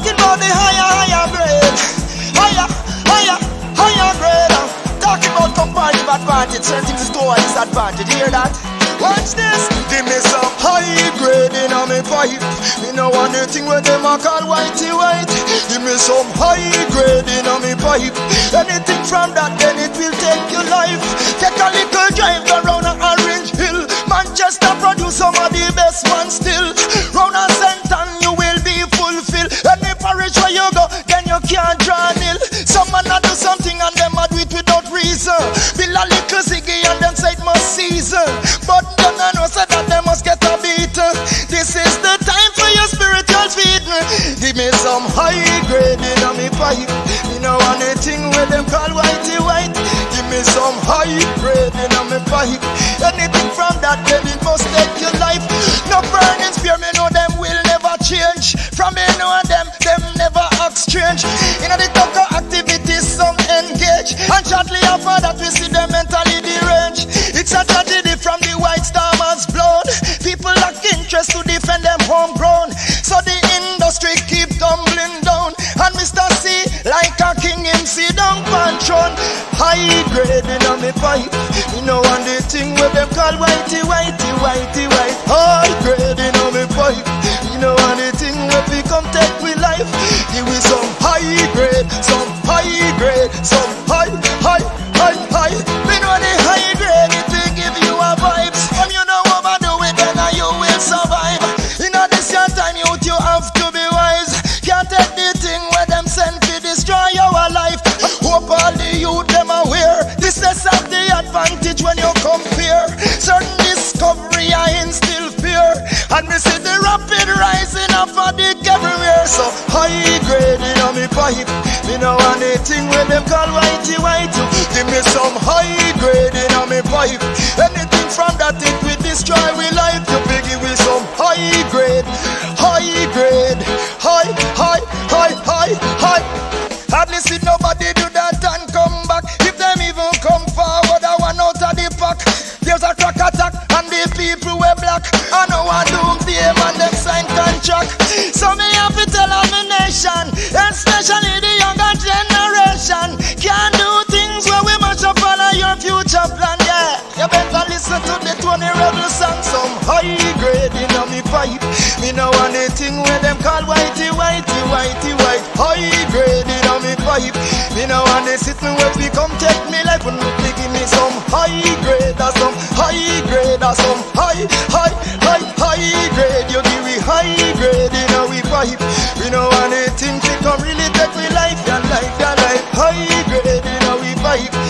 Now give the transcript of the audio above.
Talking about the higher grade. Higher grade. Talking about comparative advantage. Certain things is to our disadvantage. You hear that? Watch this. Give me some high grade in a me pipe. Me no want anything where them a call whitey white. Give me some high grade in a me pipe. Anything from that, then it will take your life. Take a little drive around a Orange Hill. Manchester produce some of the best ones still. Round a Centon you will be fulfilled. Any parish where you go, then you can't draw nil. Some man a do something and them a do it without reason. Bill a little ziggy and them say it must season. But them a know say that they must get a beat. This is the time for your spiritual feeding. Give me some high grade in a me pipe. Me no want anything where them call whitey white. Give me some high grade in a me pipe. Anything from that, then it must take your life. No burning spear, me know them will never change. From me know them never act strange. In the cocoa activities, some engage. And shortly after that, we see them mentally deranged. It's a tragedy from the white star man's blood. People lack interest to defend them homegrown. So the industry keep tumbling down. And Mr. C, like a king, him sit down throne. High grade in a me pipe. You know one the thing with them call whitey whitey whitey white. High grade in a me pipe. You know one the thing where we come take with life. Give me some high grade, some high grade, some high. We know the high grade, it will give you a vibes. You know overdo it, then you will survive. In this your time, youth, you have to be wise. Can't take the thing where them send to destroy our life. Hope all the youth them aware. This is of the advantage when you compare. Certain discovery I instill fear. And we see the rapid rising of addict everywhere. So high grade in a me pipe. Me know anything where them call whitey whitey. Give me some high grade in a me pipe. Anything from that it will destroy we life. You biggie with some high grade. High. Hardly see nobody do that and come back. If them even come forward, I want out of the pack. There's a crack attack and the people were black. I know I doom them and them sign contract. So me have to tell all my nation, especially the younger generation, can't do things where we must follow your future plan. Yeah, you better listen to the Tony Rebel song. Some high grade in a me pipe. Me know anything where them call whitey whitey whitey white. High grade in a me pipe. Me know any sitting where we come take me life. When we give me some high grade or some high grade or some high grade. You give me high grade in a we pipe. We know anything to come really take me life. Your life. High grade in a we pipe.